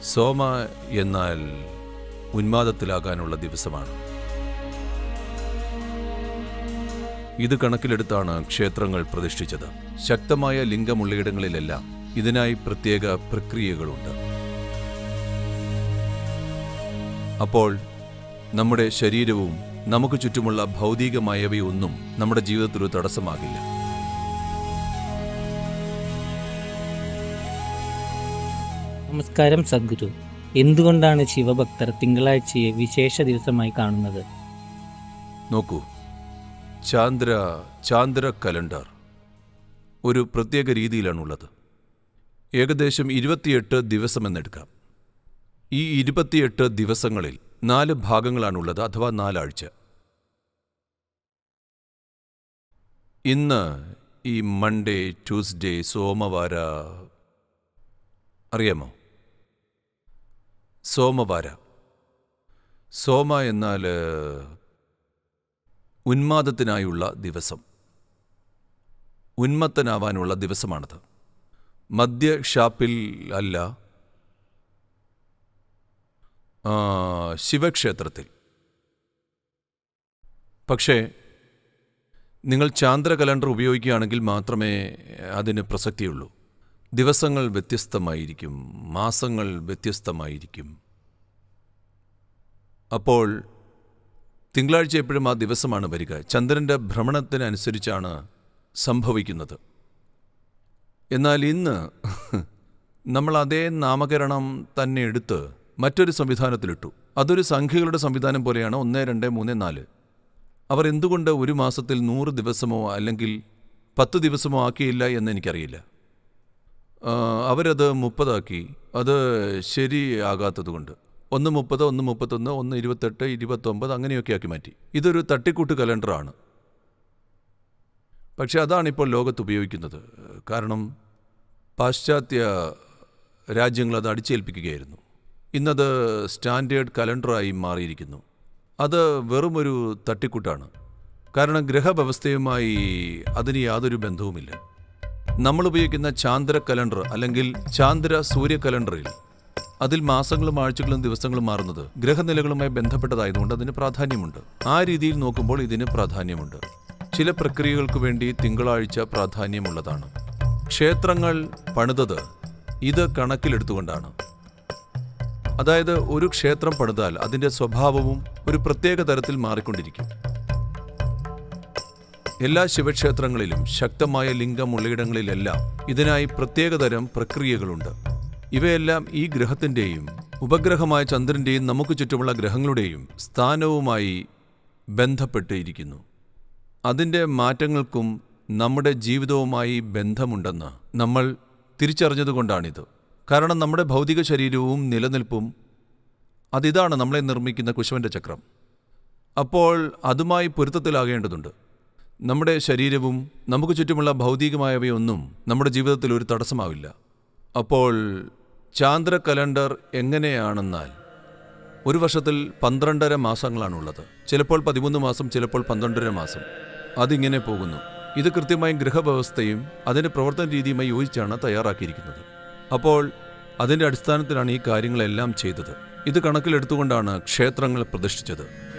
സോമ എന്നാൽ ഉന്മാദത്തിലാകാനുള്ള ദിവസമാണ്. ഇത് കണക്കിലെടുത്താണ് ക്ഷേത്രങ്ങൾ പ്രതിഷ്ഠിച്ചത്. ശക്തമായ ലിംഗമുള്ളയിടങ്ങളിലെല്ലാം ഇതിനായി പ്രത്യേക പ്രക്രിയകളുണ്ട്. അപ്പോൾ നമ്മുടെ ശരീരവും നമുക്ക് ചുറ്റുമുള്ള ഭൗതികമായവയൊന്നും നമ്മുടെ ജീവിതത്തിൽ ഒരു തടസ്സമാകില്ല. നമസ്കാരം സദ്ഗുരു. എന്തുകൊണ്ടാണ് ശിവഭക്തർ തിങ്കളാഴ്ചയെ വിശേഷ ദിവസമായി കാണുന്നത്? നോക്കൂ, ചാന്ദ്ര കലണ്ടർ ഒരു പ്രത്യേക രീതിയിലാണുള്ളത്. ഏകദേശം 28 ദിവസമെന്നെടുക്കാം. ഈ 28 ദിവസങ്ങളിൽ 4 ഭാഗങ്ങളാണുള്ളത്, അഥവാ 4 ആഴ്ച. ഇന്ന് ഈ മൺഡേ, ട്യൂസ്ഡേ, സോമവാര അറിയാമോ? സോമവാര. സോമ എന്നാൽ ഉന്മാദത്തിനായുള്ള ദിവസം, ഉന്മത്തനാവാനുള്ള ദിവസമാണത്. മദ്യഷാപ്പിൽ അല്ല, ശിവക്ഷേത്രത്തിൽ. പക്ഷേ നിങ്ങൾ ചാന്ദ്ര കലണ്ടർ ഉപയോഗിക്കുകയാണെങ്കിൽ മാത്രമേ അതിന് പ്രസക്തിയുള്ളൂ. ദിവസങ്ങൾ വ്യത്യസ്തമായിരിക്കും, മാസങ്ങൾ വ്യത്യസ്തമായിരിക്കും. അപ്പോൾ തിങ്കളാഴ്ച എപ്പോഴും ആ ദിവസമാണ് വരിക. ചന്ദ്രൻ്റെ ഭ്രമണത്തിനനുസരിച്ചാണ് സംഭവിക്കുന്നത്. എന്നാൽ ഇന്ന് നമ്മൾ അതേ നാമകരണം തന്നെ എടുത്ത് മറ്റൊരു സംവിധാനത്തിലിട്ടു. അതൊരു സംഖ്യകളുടെ സംവിധാനം പോലെയാണ്. 1, 2, 3, 4. അവർ എന്തുകൊണ്ട് ഒരു മാസത്തിൽ 100 ദിവസമോ അല്ലെങ്കിൽ 10 ദിവസമോ ആക്കിയില്ല എന്ന് എനിക്കറിയില്ല. അവരത് 30 ആക്കി. അത് ശരിയാകാത്തതുകൊണ്ട് 1 30, 1 31, 1 28, 29 അങ്ങനെയൊക്കെ ആക്കി മാറ്റി. ഇതൊരു തട്ടിക്കൂട്ട് കലണ്ടറാണ്. പക്ഷെ അതാണിപ്പോൾ ലോകത്ത് ഉപയോഗിക്കുന്നത്. കാരണം പാശ്ചാത്യ രാജ്യങ്ങൾ അത് അടിച്ചേൽപ്പിക്കുകയായിരുന്നു. ഇന്നത് സ്റ്റാൻഡേർഡ് കലണ്ടറായി മാറിയിരിക്കുന്നു. അത് വെറുമൊരു തട്ടിക്കൂട്ടാണ്. കാരണം ഗ്രഹവ്യവസ്ഥയുമായി അതിന് യാതൊരു ബന്ധവുമില്ല. നമ്മൾ ഉപയോഗിക്കുന്ന ചാന്ദ്ര കലണ്ടർ അല്ലെങ്കിൽ ചാന്ദ്ര സൂര്യ കലണ്ടറിൽ അതിൽ മാസങ്ങളും ആഴ്ചകളും ദിവസങ്ങളും മാറുന്നത് ഗ്രഹനിലകളുമായി ബന്ധപ്പെട്ടതായതുകൊണ്ട് അതിന് പ്രാധാന്യമുണ്ട്. ആ രീതിയിൽ നോക്കുമ്പോൾ ഇതിന് പ്രാധാന്യമുണ്ട്. ചില പ്രക്രിയകൾക്ക് വേണ്ടി തിങ്കളാഴ്ച പ്രാധാന്യമുള്ളതാണ്. ക്ഷേത്രങ്ങൾ പണിതത് ഇത് കണക്കിലെടുത്തുകൊണ്ടാണ്. അതായത് ഒരു ക്ഷേത്രം പണിതാൽ അതിൻ്റെ സ്വഭാവവും ഒരു പ്രത്യേക തരത്തിൽ മാറിക്കൊണ്ടിരിക്കും. എല്ലാ ശിവക്ഷേത്രങ്ങളിലും ശക്തമായ ലിംഗമുള്ളയിടങ്ങളിലെല്ലാം ഇതിനായി പ്രത്യേകതരം പ്രക്രിയകളുണ്ട്. ഇവയെല്ലാം ഈ ഗ്രഹത്തിൻ്റെയും ഉപഗ്രഹമായ ചന്ദ്രൻ്റെയും നമുക്ക് ചുറ്റുമുള്ള ഗ്രഹങ്ങളുടെയും സ്ഥാനവുമായി ബന്ധപ്പെട്ടിരിക്കുന്നു. അതിൻ്റെ മാറ്റങ്ങൾക്കും നമ്മുടെ ജീവിതവുമായി ബന്ധമുണ്ടെന്ന് നമ്മൾ തിരിച്ചറിഞ്ഞതുകൊണ്ടാണിത്. കാരണം നമ്മുടെ ഭൗതിക ശരീരവും നിലനിൽപ്പും അതിതാണ് നമ്മളെ നിർമ്മിക്കുന്ന കുശവൻ്റെ ചക്രം. അപ്പോൾ അതുമായി പൊരുത്തത്തിലാകേണ്ടതുണ്ട്. നമ്മുടെ ശരീരവും നമുക്ക് ചുറ്റുമുള്ള ഭൗതികമായവയൊന്നും നമ്മുടെ ജീവിതത്തിൽ ഒരു തടസ്സമാവില്ല. അപ്പോൾ ചാന്ദ്ര കലണ്ടർ എങ്ങനെയാണെന്നാൽ ഒരു വർഷത്തിൽ 12.5 മാസങ്ങളാണുള്ളത്. ചിലപ്പോൾ 13 മാസം, ചിലപ്പോൾ 12.5 മാസം. അതിങ്ങനെ പോകുന്നു. ഇത് കൃത്യമായും ഗ്രഹവ്യവസ്ഥയും അതിൻ്റെ പ്രവർത്തന രീതിയുമായി യോജിച്ചാണ് തയ്യാറാക്കിയിരിക്കുന്നത്. അപ്പോൾ അതിൻ്റെ അടിസ്ഥാനത്തിലാണ് ഈ കാര്യങ്ങളെല്ലാം ചെയ്തത്. ഇത് കണക്കിലെടുത്തുകൊണ്ടാണ് ക്ഷേത്രങ്ങൾ പ്രതിഷ്ഠിച്ചത്.